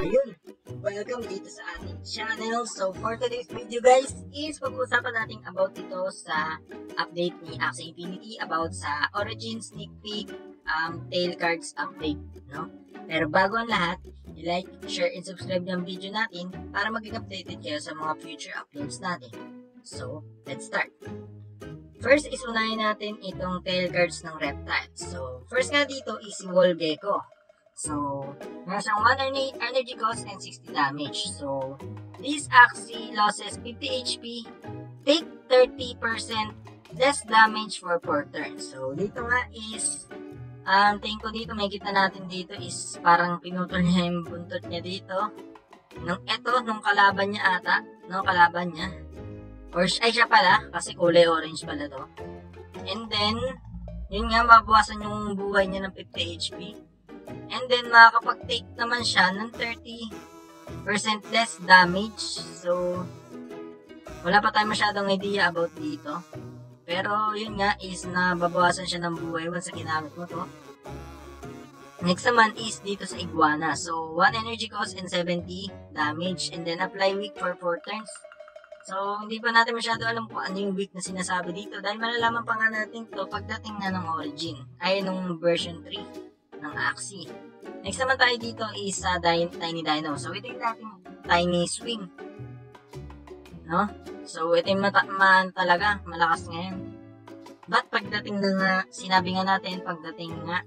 Ayun, welcome dito sa ating channel. So for today's video guys is pag-uusapan natin about ito sa update ni Axie Infinity about sa Origin Sneak Peek Tail Cards update, no? Pero bago ang lahat, i-like, share, and subscribe ng video natin para maging updated kayo sa mga future uploads natin. So, let's start. First is unahin natin itong tail cards ng Reptile. So, first nga dito is si Wall Gecko. So, meron siyang 1 energy cost and 60 damage. So, this Axie losses 50 HP, take 30% less damage for 4 turns. So, dito nga is, tingin ko dito, may kita natin dito is parang pinutol niya yung buntot niya dito. Nung kalaban niya ata, kalaban niya. Or ay siya pala, kasi kulay orange pala to. And then, yun nga, mabawasan yung buhay niya ng 50 HP. And then, makakapag-take naman siya ng 30% less damage. So, wala pa tayo masyadong idea about dito. Pero, yun nga, is nababawasan siya ng buhay once na ginamit mo to. Next naman is dito sa Iguana. So, 1 energy cost and 70 damage. And then, apply weak for 4 turns. So, hindi pa natin masyado alam kung ano yung weak na sinasabi dito. Dahil malalaman pa nga natin to pagdating na ng Origin. Ay, nung version 3. Ng Axie. Next naman tayo dito is Tiny Dino. So, ito yung dating Tiny Swing. No? So, ito yung talaga, malakas ngayon. But, pagdating na nga, sinabi nga natin, pagdating nga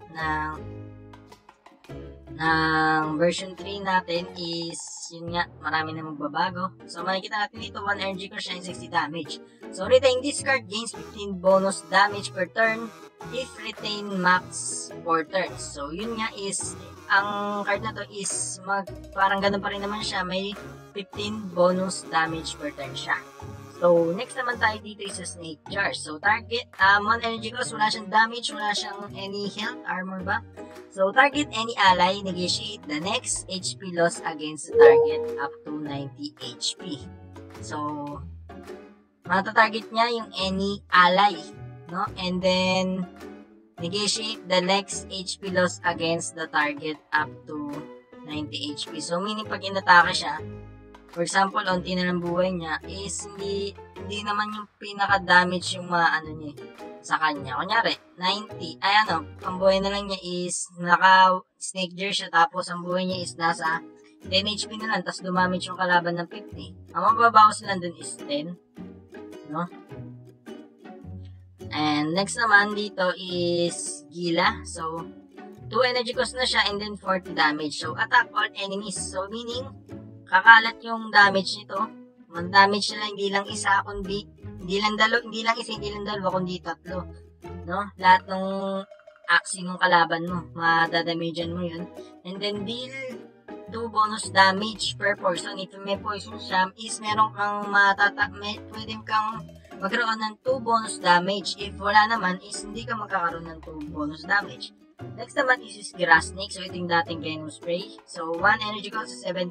ng version 3 natin is, yun nga, marami na magbabago. So, makikita natin dito, 1 energy cost and 60 damage. So, retain this card gains 15 bonus damage per turn if retain max 4 turns. So, yun nga is, ang card na to is, parang ganun pa rin naman siya, may 15 bonus damage per turn siya. So, next naman tayo dito is sa Snake Jar. So, target, 1 energy cost, wala siyang damage, wala siyang any health, armor ba? So, target any ally, negotiate the next HP loss against the target up to 90 HP. So, matatarget niya yung any ally, no? And then, negotiate the next HP loss against the target up to 90 HP. So, meaning pag inatake siya, for example, onti na lang buhay niya, is hindi naman yung pinaka-damage yung ano niya sa kanya. Kunyari, 90. Ay ang buhay na lang niya is naka-snake jar siya, tapos ang buhay niya is nasa 10 HP na lang, tapos dumamage yung kalaban ng 50. Ang mababawas lang dun is 10. No? And next naman dito is Gila. So, 2 energy cost na siya and then 40 damage. So, attack all enemies. So, meaning, kakalat yung damage nito. Mag-damage na lang, hindi lang isa, kundi hindi lang dalawa, kundi tatlo. No? Lahat ng Axie ng kalaban mo, madadamagean mo yun. And then, deal 2 bonus damage per poison. If may poison siya, is meron kang pwede kang magkaroon ng 2 bonus damage. If wala naman, is hindi ka magkakaroon ng 2 bonus damage. Next naman is Grass Snake. So, ito yung dating Venom Spray. So, 1 energy cost sa 70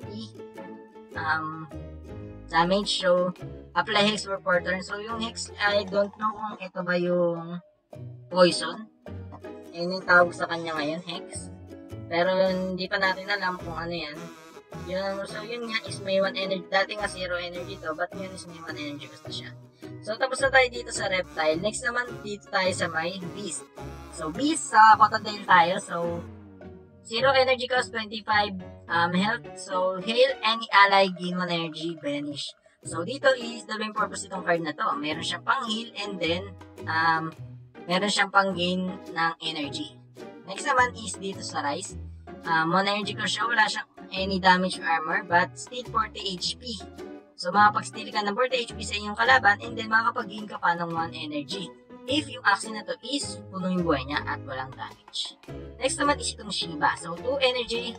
damage. So, apply Hex for 4 turns. So, yung Hex, I don't know kung ito ba yung poison. Yun yung tawag sa kanya ngayon, Hex. Pero, hindi pa natin alam kung ano yan. So, yun nga is may 1 energy. Dati nga 0 energy to, but yun is may 1 energy gusto siya. So, tapos na tayo dito sa Reptile. Next naman, dito tayo sa may Beast. So, Beast, sa Cottontail tayo. So, 0 energy cost, 25 health. So, heal any ally, gain 1 energy, banish. So, dito is the main purpose itong card na to. Meron siyang pang heal and then, meron siyang pang gain ng energy. Next naman is dito sa Rise. 1 energy cost siya, wala siyang any damage or armor, but still 40 HP. So, makapag-steal ka ng 40 HP sa inyong kalaban and then makapag-gain ka pa ng 1 energy. If yung Axie na to is puno yung buhay niya at walang damage. Next naman is itong Shiba. So, 2 energy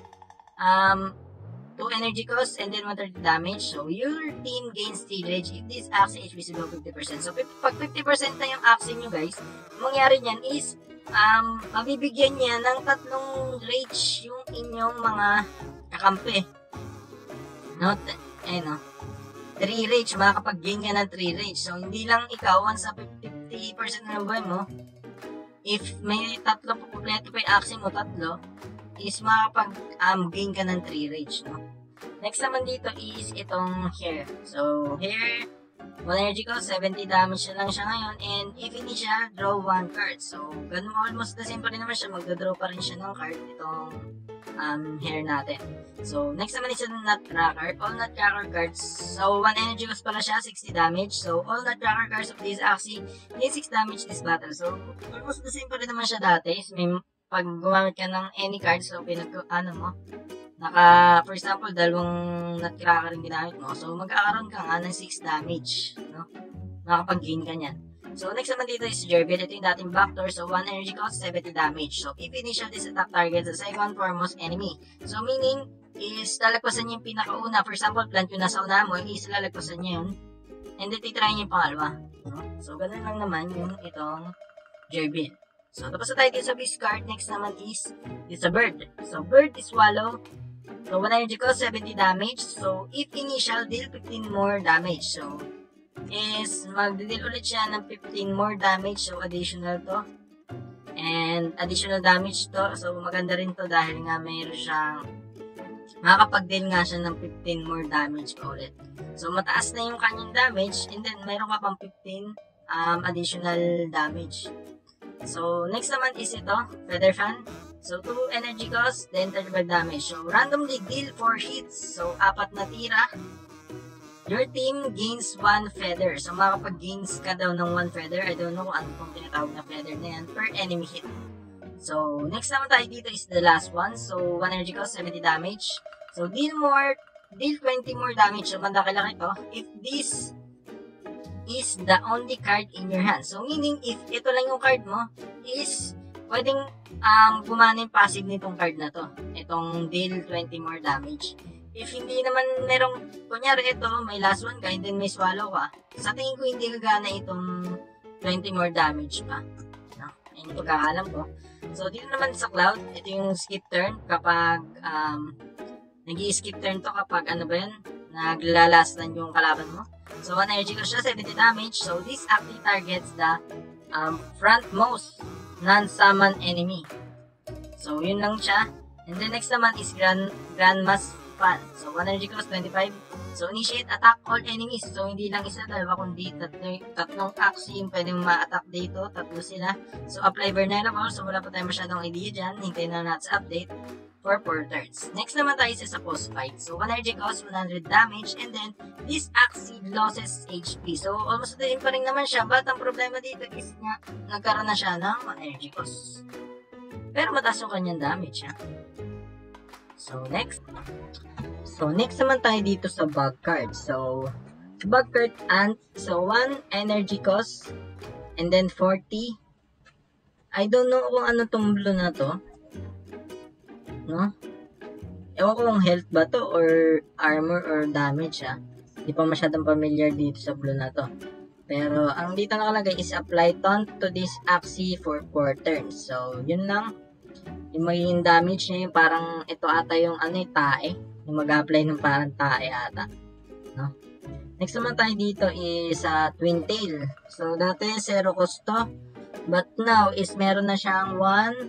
cost and then 130 damage. So, your team gains steal rage if this Axie HP is below 50%. So, pag 50% na yung Axie nyo guys, mangyari niyan is mabibigyan niya ng 3 rage yung inyong mga kakampi. No? 3 rage, makakapag-gain ka ng 3 rage. So, hindi lang ikaw, once sa 50% ng buhay mo, if may 3 po, kompleto pa yung Axie mo, 3, is makakapag-gain ka ng 3 rage, no? Next naman dito is itong hair. So, hair, 1 energy cost, 70 damage na lang siya ngayon. And if hindi siya, draw 1 card. So, ganun almost the same pa rin naman siya. Magda-draw pa rin siya ng card itong hair natin. So, next naman is yung Nutcracker. All Nutcracker cards. So, 1 energy cost pala siya, 60 damage. So, all Nutcracker cards of this Axie gain 6 damage this battle. So, almost the same pa rin naman siya dati. May, pag gumamit ka ng any card, so, for example, dalawang Nutcracker yung ginamit mo. So, magkakaroon ka nga ng 6 damage. No? Makakapag-gain ka niyan. So, next naman dito is Jerbil. Ito yung dating backdoor. So, 1 energy cost, 70 damage. So, if initial this attack targets the second foremost enemy. So, meaning, is lalagpasan niya yung pinakauna. For example, plant yung nasa unahan mo, is lalagpasan niya yun. And then, titry niya yung pangalawa. No? So, ganun lang naman yung itong Jerbil. So, tapos na tayo dito sa beast card. Next naman is a bird. So, bird is swallow. So, 1 energy cost, 70 damage. So, if initial, deal 15 more damage. So, is magde-deal ulit siya ng 15 more damage. So, additional to. And, additional damage to. So, maganda rin to dahil nga mayroon siyang makakapag-deal nga siya ng 15 more damage pa ulit. So, mataas na yung kanyang damage. And then, mayroon ka pang 15 additional damage. So, next naman is ito, Feather Fan. So, 2 energy cost, then 35 damage. So, randomly deal 4 hits. So, 4 na tira. Your team gains 1 feather. So, makapag-gains ka daw ng 1 feather. I don't know kung ano pong tinatawag na feather na yan per enemy hit. So, next naman tayo dito is the last one. So, 1 energy cost, 70 damage. So, deal 20 more damage. So, mandaki-laki to. If this is the only card in your hand. So, meaning, if ito lang yung card mo, is pwedeng gumana yung passive nitong card na to. Itong deal 20 more damage. If hindi naman merong, kunyari ito, may last one ka, and then may swallow ka, sa tingin ko hindi gagana itong 20 more damage pa. No? Ayun yung pagkakalam ko. So, dito naman sa cloud, ito yung skip turn kapag nag-i-skip turn to kapag ano ba yun, naglalastan yung kalaban mo. So, 1 energy ko siya, 70 damage. So, this actually targets the frontmost non-summon enemy. So, yun lang siya. And then, next naman is Grandma's Fan. So, 1 energy cost, 25. So, initiate attack all enemies. So, hindi lang isa, dalawa, kundi tatlong Axie yung pwedeng ma-attack dito. Tatlo sila. So, apply vulnerable. So, wala pa tayo masyadong idea dyan. Hintayin na natin sa update for 4 turns. Next naman tayo sa post fight. So, 1 energy cost, 100 damage. And then, this Axie loses HP. So, almost the same pa rin naman siya. But, ang problema dito is nga, nagkaroon na siya ng 1 energy cost. Pero, mataas yung kanyang damage, ha? So, next naman tayo dito sa bug card. So, bug card Ant. So, 1 energy cost. And then, 40. I don't know kung ano tong blue na to. No? Ewan ko kung health ba to or armor or damage, ha. Hindi pa masyadong familiar dito sa blue na to. Pero, ang dito nakalagay is apply taunt to this Axie for 4 turns. So, yun lang. Yung magiging damage niya yung parang ito ata yung tae. Yung mag-apply ng parang tae ata. No? Next naman tayo dito is Twin Tail. So, dati 0 cost to. But now is meron na siyang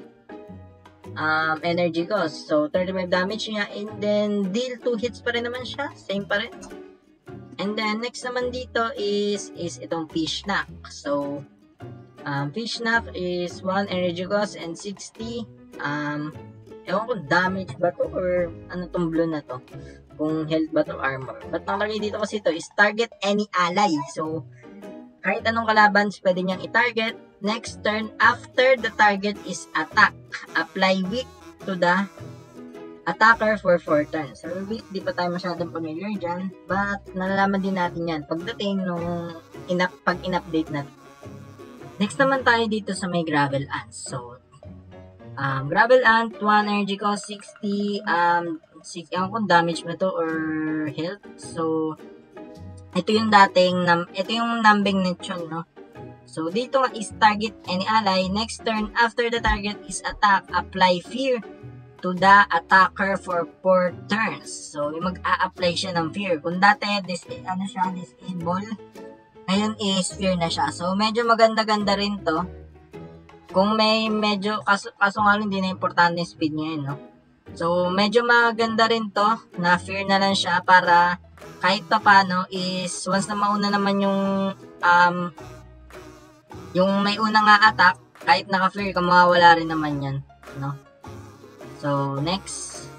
1 energy cost. So, 35 damage niya. And then, deal 2 hits pa rin naman siya. Same pa rin. And then, next naman dito is itong Fish Snack. So, Fish Snack is 1 energy cost and 60. Ewan ko damage ba to or ano tong blue na to. Kung health ba to armor. But nakalagay dito kasi to is target any ally. So, kahit anong kalaban pwede niyang i-target. Next turn, after the target is attack, apply weak to the attacker for 4 turns. So, weak, di pa tayo masyadong familiar dyan. But, nalalaman din natin yan pagdating nung pag in-update natin. Next naman tayo dito sa may Gravel Ants. So, Gravel Ant, 1 energy cost, 60, ewan kung damage ba to or health. So, ito yung numbing nation, no? So, dito nga is target any ally. Next turn, after the target is attack, apply fear to the attacker for 4 turns. So, yung mag-a-apply siya ng fear. Kung dati, disable, ngayon is fear na siya. So, medyo maganda-ganda rin to. Kung may medyo, kaso nga hindi na importante yung speed niya yun, no? So, medyo maganda rin to, na fear na lang siya para kahit pa paano is once na mauna naman yung may unang attack, kahit naka-fear ka, mawawala rin naman yan, no? So, next.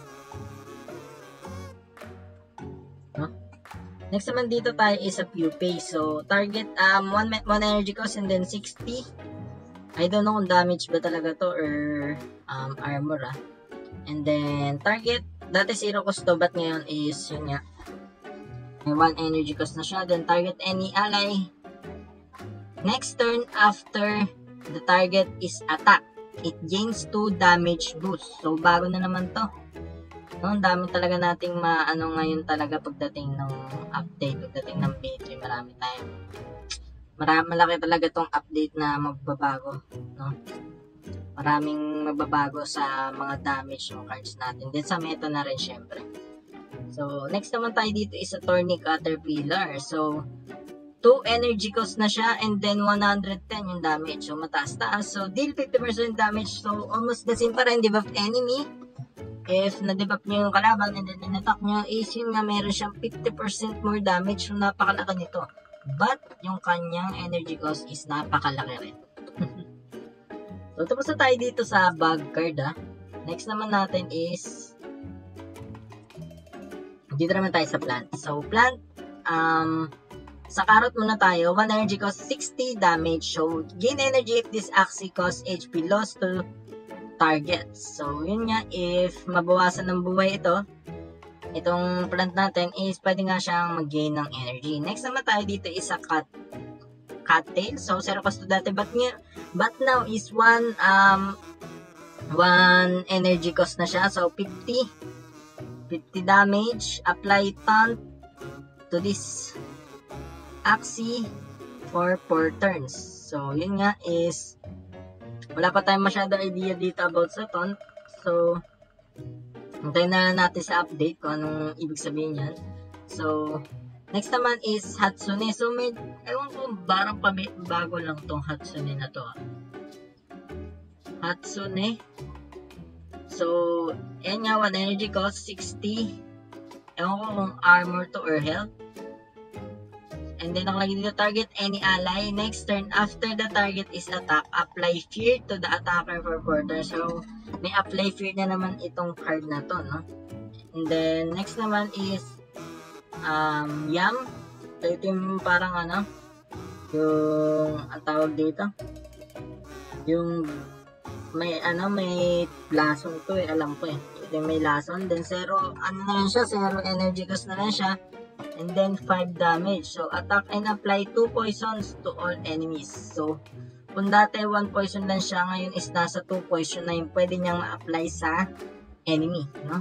No? Next naman dito tayo is a Pupay. So, target, 1 energy cost and then 60. I don't know kung damage ba talaga to or armor And then, target, dati 0 cost to, but ngayon is, yun nga, may 1 energy cost na siya. Then, target any ally. Next turn after the target is attack, it gains 2 damage boost. So, bago na naman to. No, ang dami talaga nating maano ngayon talaga pagdating ng update, pagdating ng B3, marami tayo. Malaki talaga tong update na magbabago, no? Maraming magbabago sa mga damage ng cards natin. Then sa meta na rin syempre. So, next naman tayo dito is a Thorny Caterpillar. So, 2 energy cost na siya and then 110 yung damage. So, mataas-taas. So, deal 50% damage. So, almost the same pa rin debuff enemy. If na-debuff nyo yung kalaban and then in-attack nyo, is yun nga meron siyang 50% more damage. So, napakalaki nito. But, yung kanyang energy cost is napakalaki rin. So, tapos na tayo dito sa bug card Next naman natin is dito naman tayo sa plant. So, plant, sa carrot muna tayo. 1 energy cost, 60 damage. So, gain energy if this axis cause HP loss to targets. So, yun nga, if mabawasan ng buhay itong plant natin is pwede nga siyang mag-gain ng energy. Next naman tayo dito is a cattail. So, 0 cost to dati, but now is 1 energy cost na siya. So, 50 damage. Apply taunt to this axis for 4 turns. So, yun nga is wala pa tayong masyado idea dito about sa taunt. So, hintayin na natin sa update kung anong ibig sabihin yan. So, next naman is Hatsune. So, ewan ko, parang bago lang tong Hatsune na to. Hatsune. So, yan nga, 1 energy cost, 60. Ewan ko kung armor to or health. And then, nakalagay dito, target any ally. Next turn, after the target is attack, apply fear to the attacker for 4 turns. So, may apply fear na naman itong card na to, no? And then, next naman is Yam. So, ito yung parang yung, ang tawag dito, yung may lason to alam ko Ito yung may lason. Then, 0 energy cost na lang siya. And then 5 damage. So, attack and apply 2 poisons to all enemies. So, kung dati 1 poison lang siya, ngayon is nasa 2 poison na yung pwede niyang ma-apply sa enemy, no?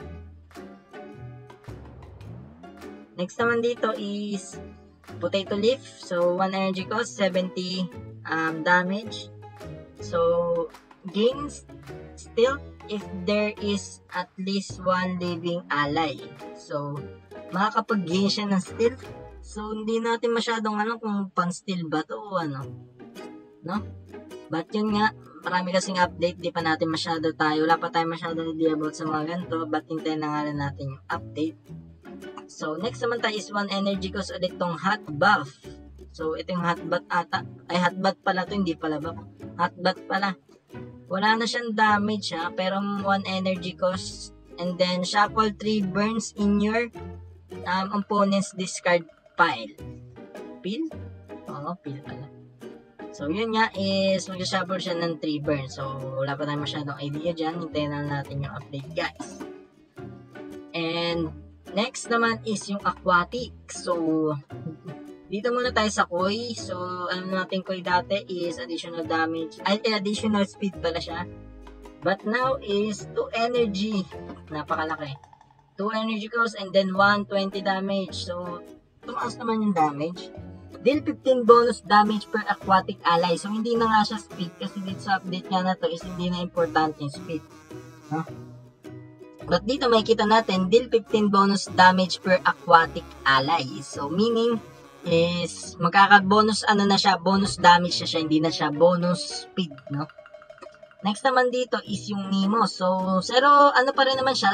Next naman dito is Potato Leaf. So, 1 energy cost, 70 damage. So, gains stealth if there is at least 1 living ally. So, makakapag-gain siya ng stealth. So, hindi natin masyadong kung pang-steal ba to o no? But yun nga, marami kasing update, di pa natin wala pa tayong masyadong idea about sa mga ganito, but hintayin na nga rin natin yung update. So, next naman tayo is 1 energy cost ulit tong hot buff. So, ito yung hot bath hot bath pala to, hindi pala buff. Hot bath pala. Wala na siyang damage pero 1 energy cost, and then shuffle 3 burns in your opponent's discard pile. Pile? Oo, pile pala. So, yun nga is mag-shuffle siya ng 3 burns. So, wala pa tayong masyadong idea dyan. Hintayin na natin yung update, guys. And, next naman is yung aquatic. So, dito muna tayo sa koi. So, alam natin koi dati is additional damage. Additional speed pala siya. But now is 2 energy. Napakalaki. 2 energy cost and then 120 damage. So, tumaas naman yung damage. Deal 15 bonus damage per aquatic ally. So, hindi na nga siya speed kasi dito sa update nga na to is hindi na importante yung speed. Huh? But dito makikita natin, deal 15 bonus damage per aquatic ally. So, meaning is magkaka-bonus na siya, bonus damage na siya, hindi na siya bonus speed, no? Next naman dito is yung Nemo. So, zero, ano pa rin naman siya,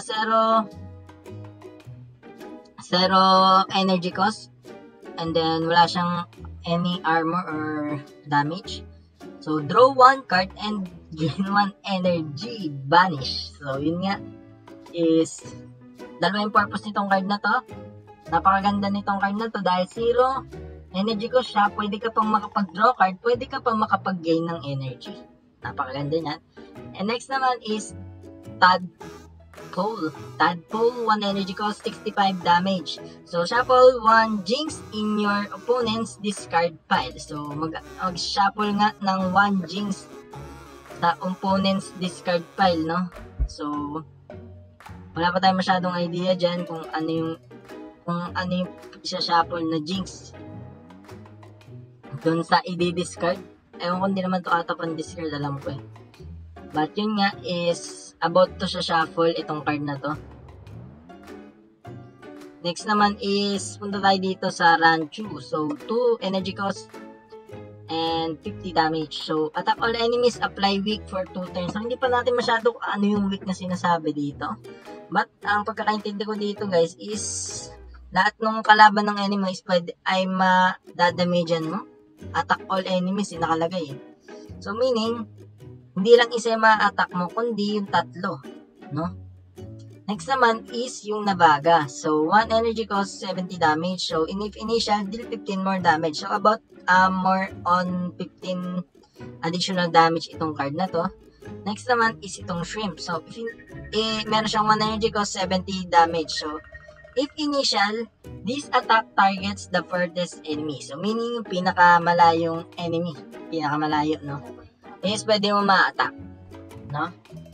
zero energy cost. And then, wala siyang any armor or damage. So, draw 1 card and gain 1 energy. Banish. So, yun nga is dalawa yung purpose nitong card na to. Napakaganda nitong card na to dahil zero energy cost siya. Pwede ka pang makapag-draw card. Pwede ka pang makapag-gain ng energy. Napakaganda niyan. And next naman is Tadpole. Tadpole, 1 energy cost, 65 damage. So, shuffle 1 Jinx in your opponent's discard pile. So, mag-shuffle nga ng 1 Jinx sa opponent's discard pile, no? So, wala pa tayong masyadong idea dyan kung ano yung isa-shuffle na Jinx doon sa i-discard. Ewan ko, hindi naman to ata pang discard, alam ko eh. But yun nga is about to sa shuffle itong card na to. Next naman is punta tayo dito sa Ranchu. So 2 energy cost and 50 damage. So attack all enemies, apply weak for 2 turns. So hindi pa natin masyado ano yung weak na sinasabi dito. But ang pagkakaintindi ko dito guys is lahat ng kalaban ng enemy is pwede ay madadamagean mo. Attack all enemies yung nakalagay eh. So meaning hindi lang isa yung ma-attack mo, kundi yung tatlo, no? Next naman is yung Nabaga. So, 1 energy cost, 70 damage. So, if initial, deal 15 more damage. So, about more on 15 additional damage itong card na to. Next naman is itong Shrimp. So, meron siyang 1 energy cost, 70 damage. So, if initial, this attack targets the furthest enemy. So, meaning yung pinakamalayong enemy. Pinakamalayo, no? Is pwede mo ma-attack, no?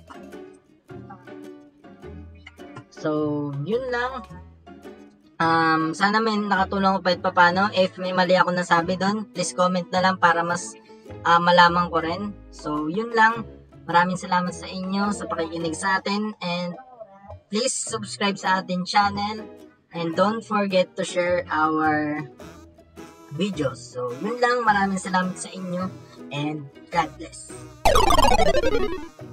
So, yun lang. Sana may nakatulong ko pa paano. If may mali ako nasabi doon, please comment na lang para mas malaman ko rin. So, yun lang. Maraming salamat sa inyo sa pakikinig sa atin. And please subscribe sa ating channel. And don't forget to share our videos. So, yun lang. Maraming salamat sa inyo. And God bless.